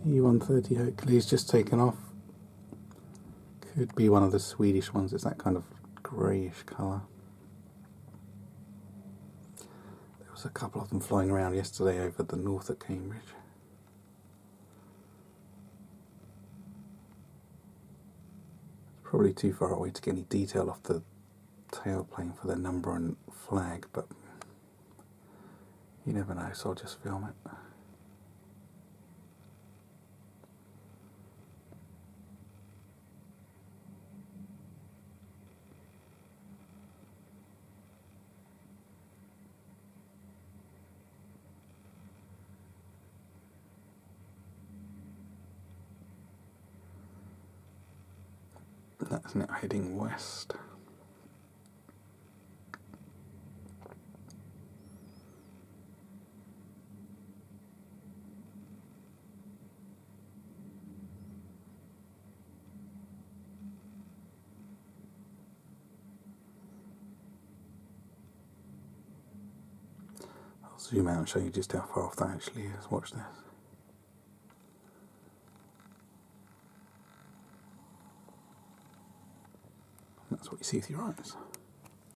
C130 hercules just taken off. Could be one of the Swedish ones, it's that kind of greyish colour. There was a couple of them flying around yesterday over the north at Cambridge. Probably too far away to get any detail off the tailplane for their number and flag, but you never know, so I'll just film it. That's now heading west. I'll zoom out and show you just how far off that actually is. Watch this. That's what you see with your eyes.